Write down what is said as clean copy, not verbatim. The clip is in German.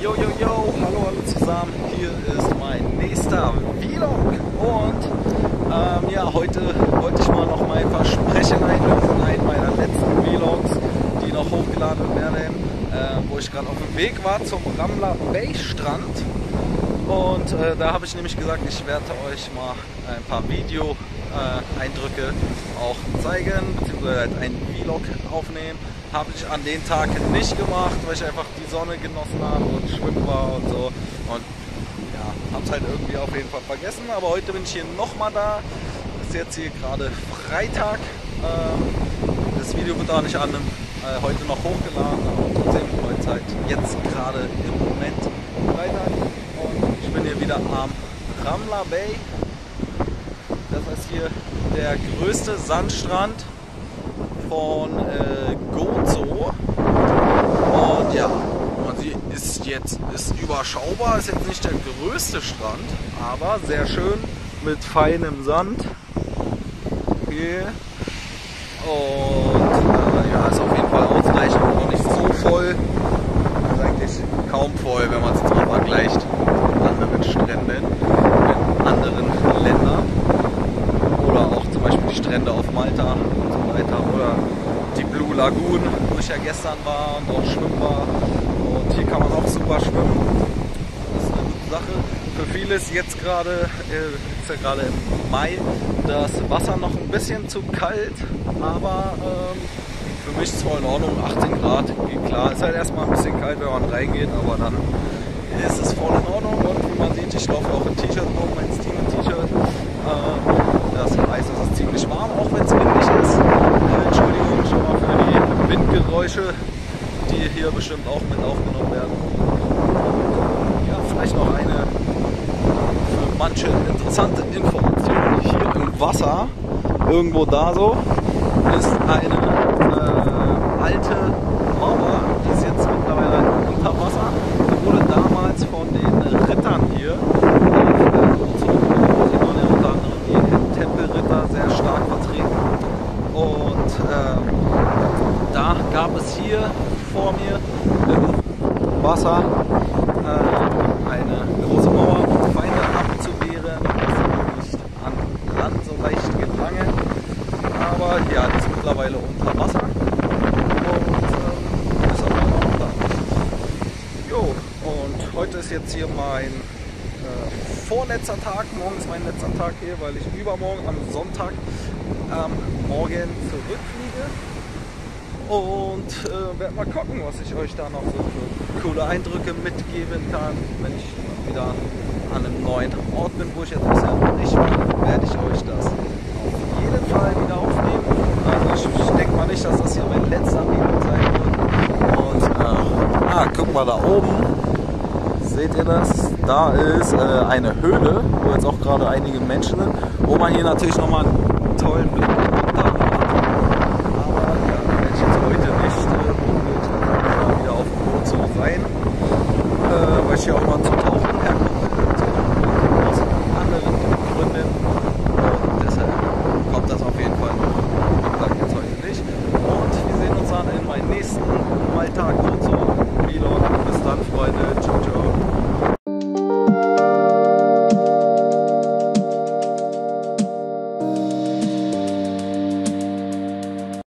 Yo, yo, yo, hallo alle zusammen, hier ist mein nächster Vlog und ja, heute wollte ich mal noch mein Versprechen einlösen, einen meiner letzten Vlogs, die noch hochgeladen werden, wo ich gerade auf dem Weg war zum Ramla Bay Strand und da habe ich nämlich gesagt, ich werde euch mal ein paar Video-Eindrücke auch zeigen, beziehungsweise halt einen Vlog aufnehmen. Habe ich an den Tag nicht gemacht, weil ich einfach die Sonne genossen habe und schwimmen war und so. Und ja, habe es halt irgendwie auf jeden Fall vergessen. Aber heute bin ich hier nochmal da. Ist jetzt hier gerade Freitag. Das Video wird auch nicht an heute noch hochgeladen, aber trotzdem heute Zeit. Jetzt gerade im Moment Freitag. Und ich bin hier wieder am Ramla Bay. Das ist hier der größte Sandstrand von Gozo und ja, man sieht, ist überschaubar, ist jetzt nicht der größte Strand, aber sehr schön mit feinem Sand hier und ja, ist auf jeden Fall ausreichend, noch nicht so voll, ist eigentlich kaum voll, wenn man es jetzt mal vergleicht mit anderen Stränden in anderen Ländern. Oder auch zum Beispiel die Strände auf Malta und so weiter. Oder die Blue Lagoon, wo ich ja gestern war und auch schwimmen war. Und hier kann man auch super schwimmen. Das ist eine gute Sache. Für viele ist jetzt gerade, ist ja gerade im Mai, das Wasser noch ein bisschen zu kalt. Aber für mich ist es voll in Ordnung. 18 Grad, klar, ist halt erstmal ein bisschen kalt, wenn man reingeht. Aber dann ist es voll in Ordnung. Und wie man sieht, ich laufe auch im T-Shirt rum, mein Steam-T-Shirt. Das heißt, es ist ziemlich warm, auch wenn es windig ist. Entschuldigung schon mal für die Windgeräusche, die hier bestimmt auch mit aufgenommen werden. Ja, vielleicht noch eine für manche interessante Information. Hier im Wasser, irgendwo da so, ist eine alte Mauer, die ist jetzt mittlerweile unter Wasser. Die wurde damals von den Rittern hier Tempelritter sehr stark vertreten und da gab es hier vor mir im Wasser eine große Mauer, um Feinde abzuwehren, dass sie nicht an Land so leicht gelangen, aber ja, die ist mittlerweile unter Wasser und ist aber noch da. Jo, und heute ist jetzt hier mein vorletzter Tag, morgen ist mein letzter Tag hier, weil ich übermorgen am Sonntag morgen zurückfliege und werde mal gucken, was ich euch da noch so für coole Eindrücke mitgeben kann. Wenn ich wieder an einem neuen Ort bin, wo ich jetzt bisher noch nicht war, werde ich euch das auf jeden Fall wieder aufnehmen. Also ich denke mal nicht, dass das hier mein letzter Video sein wird. Und guck mal da oben. Seht ihr das? Da ist eine Höhle, wo jetzt auch gerade einige Menschen sind, wo man hier natürlich nochmal einen tollen Blick runter hat. Aber ja, werde ich jetzt heute nicht mal wieder auf dem Boot so sein, weil ich hier auch mal zu tauchen herkomme, aus anderen Gründen. Und deshalb kommt das auf jeden Fall noch. Wie gesagt, jetzt heute nicht. Und wir sehen uns dann in meinem nächsten Malta.